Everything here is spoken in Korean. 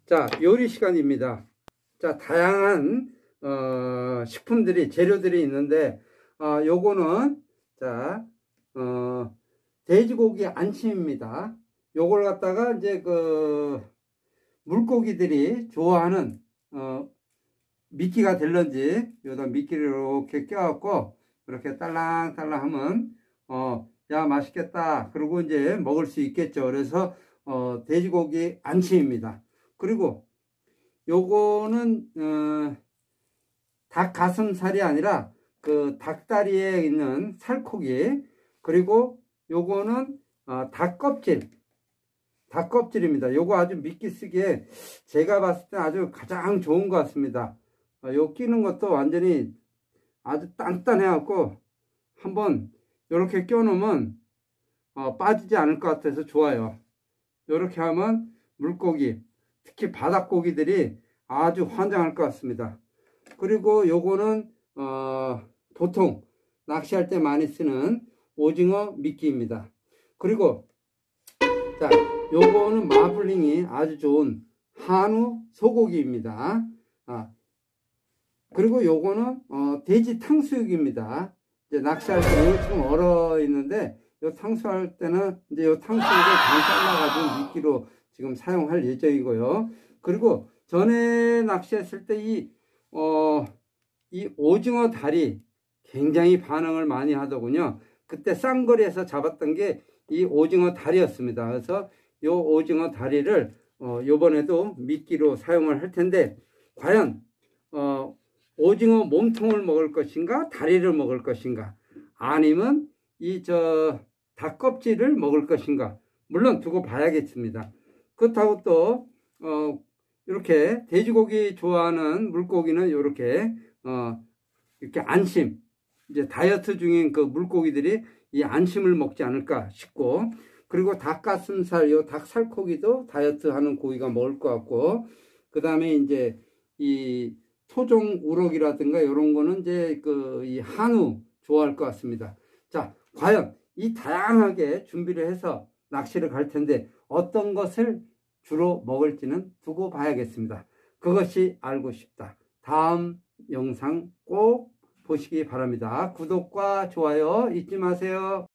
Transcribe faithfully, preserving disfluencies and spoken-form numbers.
자, 요리 시간입니다. 자, 다양한 어, 식품들이 재료들이 있는데 어, 요거는 자, 어, 돼지고기 안심입니다. 요걸 갖다가 이제 그 물고기들이 좋아하는 어, 미끼가 될런지 여기다 미끼를 이렇게 껴갖고 이렇게 딸랑딸랑 하면 어, 야 맛있겠다 그러고 이제 먹을 수 있겠죠. 그래서 어, 돼지고기 안심입니다. 그리고 요거는 어, 닭 가슴살이 아니라 그 닭다리에 있는 살코기, 그리고 요거는 어, 닭 껍질 닭 껍질입니다. 요거 아주 미끼 쓰기에 제가 봤을 때 아주 가장 좋은 것 같습니다. 어, 요 끼는 것도 완전히 아주 단단해 갖고 한번 요렇게 껴 놓으면 어, 빠지지 않을 것 같아서 좋아요. 요렇게 하면 물고기, 특히 바닥고기들이 아주 환장할 것 같습니다. 그리고 요거는 어, 보통 낚시할 때 많이 쓰는 오징어 미끼입니다. 그리고 자, 요거는 마블링이 아주 좋은 한우 소고기입니다. 아, 그리고 요거는 어, 돼지 탕수육입니다. 이제 낚시할 때 지금 얼어 있는데 요 탕수할 때는 이제 요 탕수육을 반 잘라가지고 미끼로 지금 사용할 예정이고요. 그리고 전에 낚시했을 때 이 어, 이 오징어 다리 굉장히 반응을 많이 하더군요. 그때 쌍거리에서 잡았던 게 이 오징어 다리였습니다. 그래서 이 오징어 다리를 어, 요번에도 미끼로 사용을 할 텐데 과연 어, 오징어 몸통을 먹을 것인가 다리를 먹을 것인가 아니면 이 저 닭껍질을 먹을 것인가, 물론 두고 봐야겠습니다. 그렇다고 또 어, 이렇게 돼지고기 좋아하는 물고기는 이렇게 어, 이렇게 안심, 이제 다이어트 중인 그 물고기들이 이 안심을 먹지 않을까 싶고, 그리고 닭가슴살, 요 닭살코기도 다이어트 하는 고기가 먹을 것 같고, 그 다음에 이제 이 토종 우럭이라든가 이런 거는 이제 그 이 한우 좋아할 것 같습니다. 자, 과연 이 다양하게 준비를 해서 낚시를 갈 텐데 어떤 것을 주로 먹을지는 두고 봐야겠습니다. 그것이 알고 싶다. 다음 영상 꼭 보시기 바랍니다. 구독과 좋아요 잊지 마세요.